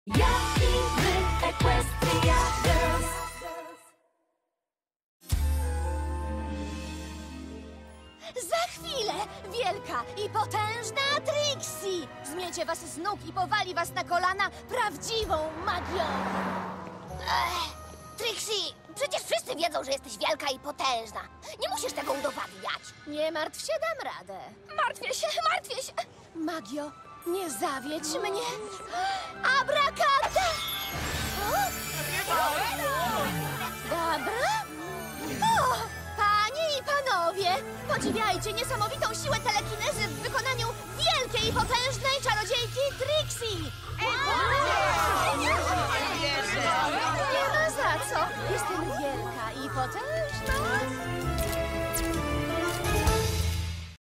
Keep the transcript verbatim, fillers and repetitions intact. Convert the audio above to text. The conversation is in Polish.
Jaki wy Equestria Girls. Za chwilę wielka i potężna Trixie zmiecie was z nóg i powali was na kolana prawdziwą magią. Ech, Trixie, przecież wszyscy wiedzą, że jesteś wielka i potężna. Nie musisz tego udowadniać. Nie martw się, dam radę. Martwię się, martwię się. Magio, nie zawiedź mnie. Abrakadabra! Dobra? O, panie i panowie, podziwiajcie niesamowitą siłę telekinezy w wykonaniu wielkiej i potężnej czarodziejki Trixie. Nie ma za co. Jestem wielka i potężna.